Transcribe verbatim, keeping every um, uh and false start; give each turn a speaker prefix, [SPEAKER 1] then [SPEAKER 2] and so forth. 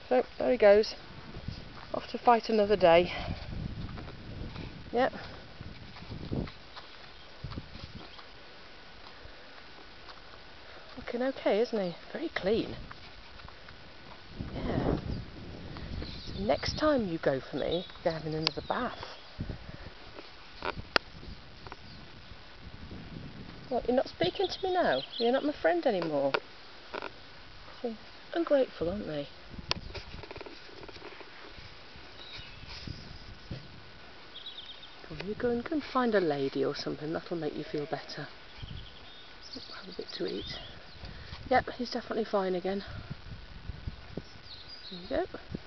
[SPEAKER 1] So there he goes, off to fight another day. Yep. Looking okay, isn't he? Very clean. Yeah. So next time you go for me, you're having another bath. What, you're not speaking to me now? You're not my friend anymore? See, ungrateful, aren't they? Come on, you go and, go and find a lady or something, that'll make you feel better. Have a bit to eat. Yep, he's definitely fine again. There you go.